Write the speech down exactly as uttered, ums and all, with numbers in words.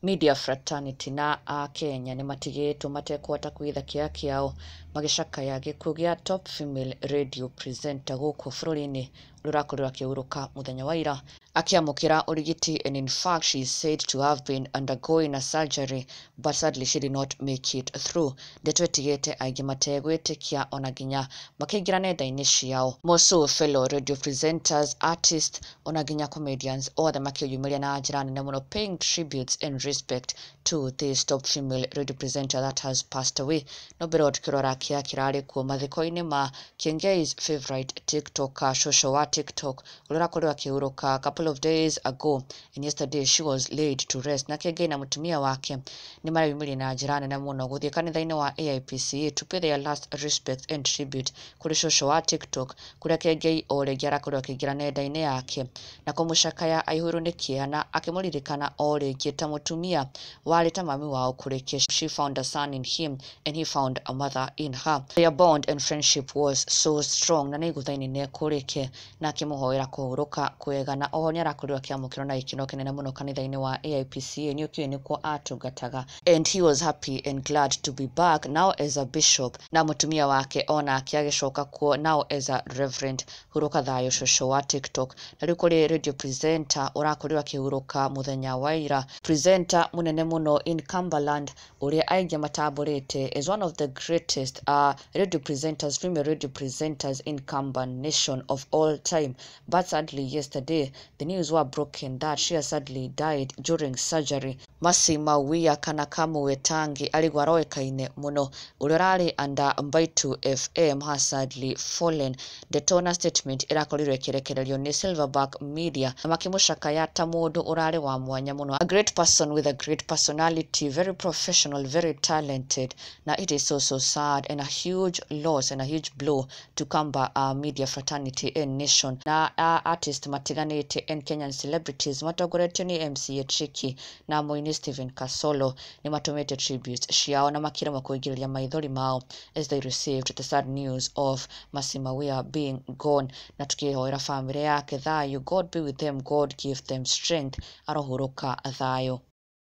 Media fraternity na a Kenya ni matigĩtwo matekwata kwitha kĩa kĩao magĩcakaya gĩkuũ gĩa top female radio presenter gũkũ bũrũri-inĩ rũrakorirwo akĩhurũka mũthenya wa ira akĩamũkĩra ũrigiti, and in fact she is said to have been undergoing a surgery but sadly she did not make it through. Ndeto ĩtigĩte aingĩ mategwĩtĩkia ona nginya makĩingĩra nenda-inĩ ciao. Moso fellow radio presenters, artists ona nginya comedians othe makĩyumĩria na njĩra nene mũno paying tributes and respect to this top female radio presenter that has passed away. Noberod Kirora kia kirari kuo mathiko-inĩ ma Kiengei's favorite TikToker, Shosho wa TikTok urakorirwo akihuruka a couple of days ago, and yesterday she was laid to rest. Na Kiengei na mutumia wake ni marayumĩria na njĩra nene mũno gũthiĩ kanitha-inĩ wa A I P C A to pay their last respect and tribute kuri Shosho wa TikTok, kuria Kiengei o rĩngĩ arakorirwo akĩingĩra nenda-inĩ yake na kũmũcakaya aihũrwo nĩ kĩeha na akĩmũririkana o rĩngĩ ta mũtumia warĩ ta mami wao kũrĩkia. She found a son in him and he found a mother in her. Their bond and friendship was so strong na nĩ gũthainĩ kũrĩke na akĩmũhoera kũhurũka kwega. Na oho nĩ arakorirwo akĩamũkĩrwo na gĩkeno kĩnene mũno kanitha-inĩ wa A I P C A, nĩ ũkĩũĩ nĩkuo atungataga, and he was happy and glad to be back now as a bishop. Na mũtumia wake ona akĩagĩcoka kuo now as a reverend. Hurũka thayũ Shosho wa TikTok. Na rĩu kũrĩ radio presenter ũrakorirwo akĩhurũka mũthenya wa ira, presenter mũnene mũno in Cumberland ũrĩa aingĩ matambũrĩte as one of the greatest uh, radio presenters, female radio presenters in Cumberland nation of all time. But sadly yesterday the news were broken that she has sadly died during surgery. Mercy Mawia kana Kamu Wetangi alikuwa aroĩkaine mũno ũrĩa ũrarĩ under Mbaitu F M has sadly fallen. Detona statement ĩrakorirwo ĩkĩrekererio nĩ Silverback Media na makĩmũcakaya ta mũndũ ũrarĩ wa mwanya mũno, a great person with a great personality, very professional, very talented. Now it is so so sad and a huge loss and a huge blow to Kamba uh, media fraternity and nation. Na uh, artist matiganĩte and Kenyan celebrities matongoretio nĩ M C A Tricky na mũini Stephen Kasolo nĩ matũmĩte tributes ciao na makĩremwo kũingĩrĩria maithori mao as they received the sad news of Mercy Mawia being gone. Na tukĩhoera family yake thayũ, God be with them, God give them strength. Arohurũka thayũ.